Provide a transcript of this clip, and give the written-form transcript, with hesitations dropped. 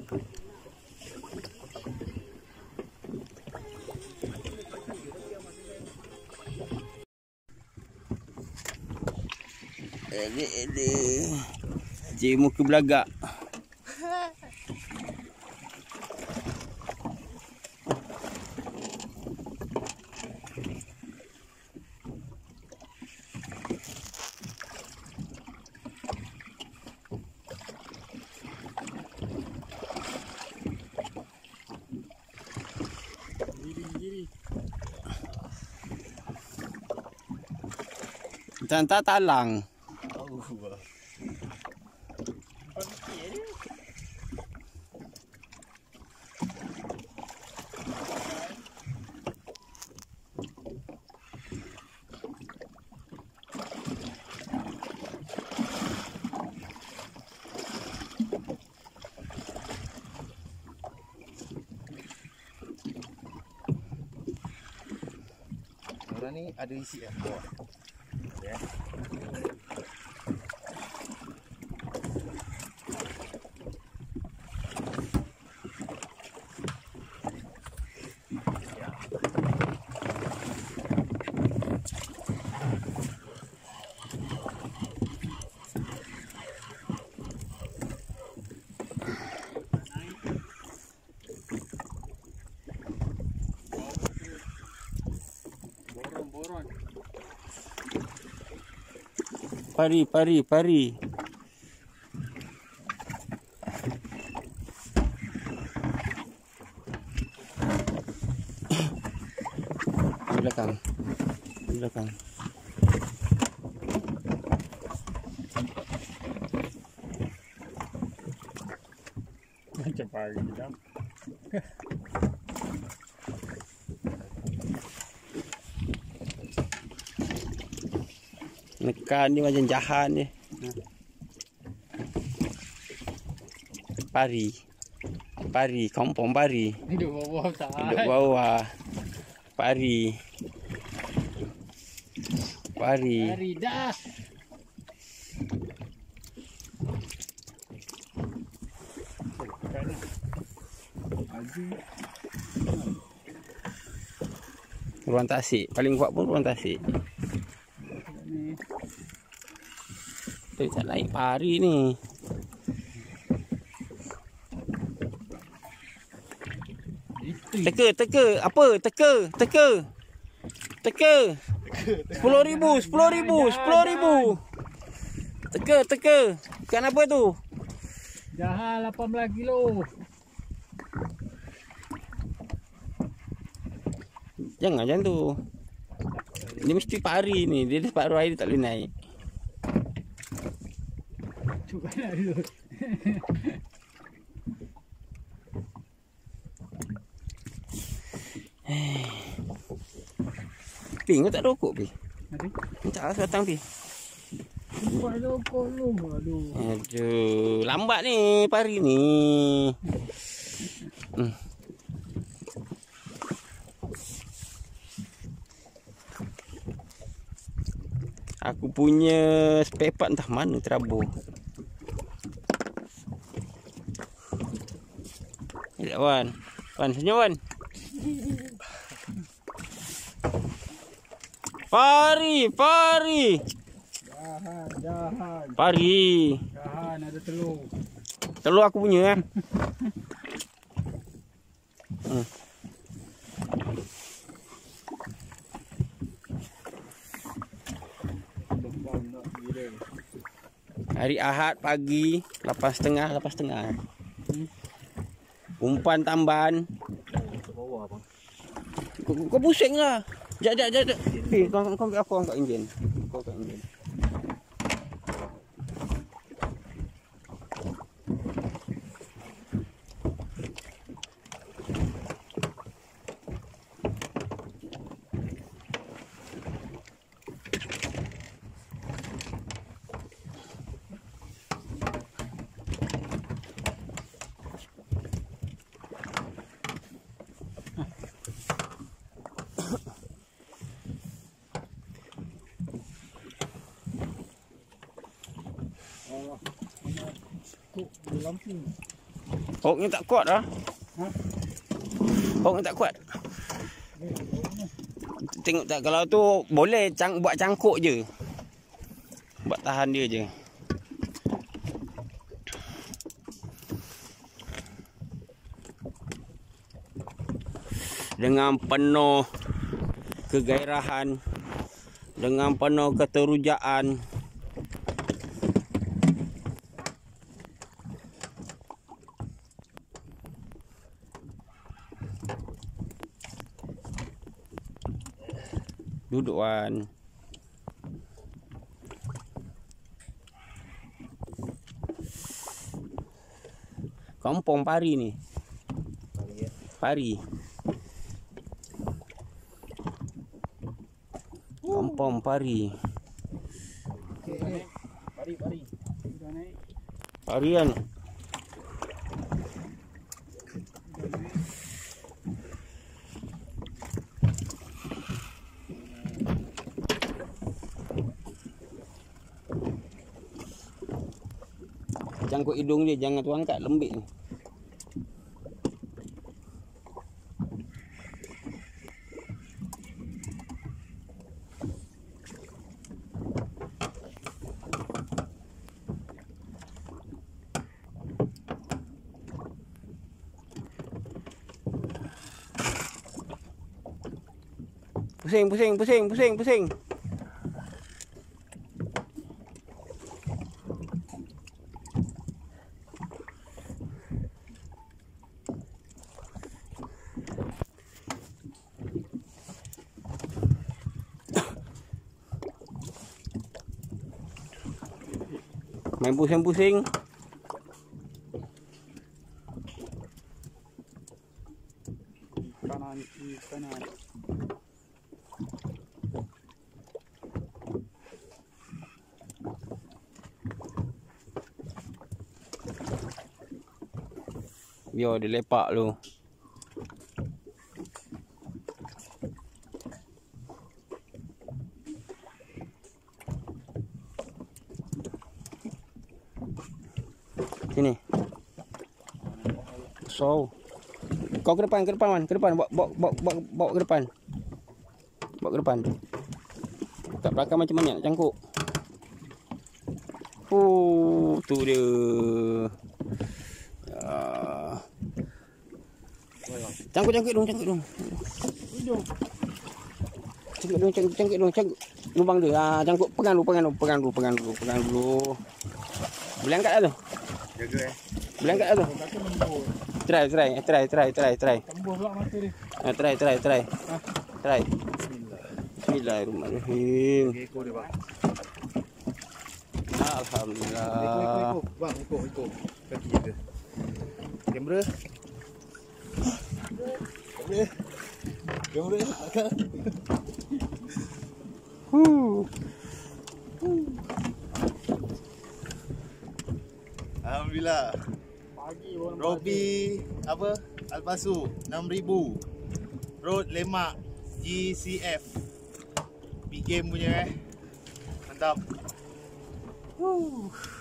Cik muka belagak. Tanta talang. Orang ni ada isi ya. Ya. Pari. Di belakang. Macam pagi dah. Nekan ni macam jahan ni. Pari, kampung pari. Duduk bawah tak. Duduk bawah. Pari dah. Ruang tasik. Paling kuat pun ruang tasik. Tapi tak naik pari ni. Teka. Apa? Teka. 10,000. Teka. Bukan apa tu? Jahan 18 kilo. Jangan macam tu. Ini mesti pari ni. Dia separuh air dia tak boleh naik. Cuba nak dulu. Pi, kau tak rokok, Pi? Ada? Minta datang, Pi. Buat rokok lu. Aduh, lambat ni pari ni. Aku punya spare part entah mana terabur. Sekejap, Wan. Wan, senyum, Wan. Pari. Jahan. Pari. Jahan ada telur. Telur aku punya. Hari Ahad pagi 8.30. Umpan tamban. Kau pusing lah. Jap. Kau aku angkat enjin. Hook ni tak kuat dah. Hook ni tak kuat. Tengok tak, kalau tu boleh buat cangkuk je. Buat tahan dia je. Dengan penuh kegairahan, dengan penuh keterujaan, duduk Wan. Kampung pari ni. Pari. Kampung pari. Pari. Pari kan. Cangkuk hidung dia, jangan tu angkat, lembik ni. Pusing. Main pusing-pusing. Kanan. Biar dia lepak lu. Sini. So. Kau ke depan Wan. Ke depan. Bawa ke depan. Bawa ke depan. Kat belakang macam mana nak cangkuk. Tu dia. Cangkuk dong. Cangkuk dong. Lubang dia. Cangkuk. Pegang dulu. Boleh angkat dah tu? Jaga Boleh angkat dah tu? Try. Tembus pula mata dia. Try. Bismillahirrahmanirrahim. Ekor dia bang. Alhamdulillah. Ikut. Bang, ikut. Kaki jaga. Kamera. Akak. Alhamdulillah. Pagi orang Robi apa? Alpasu 6000. Road Lemak GCF. Big game punya Mantap.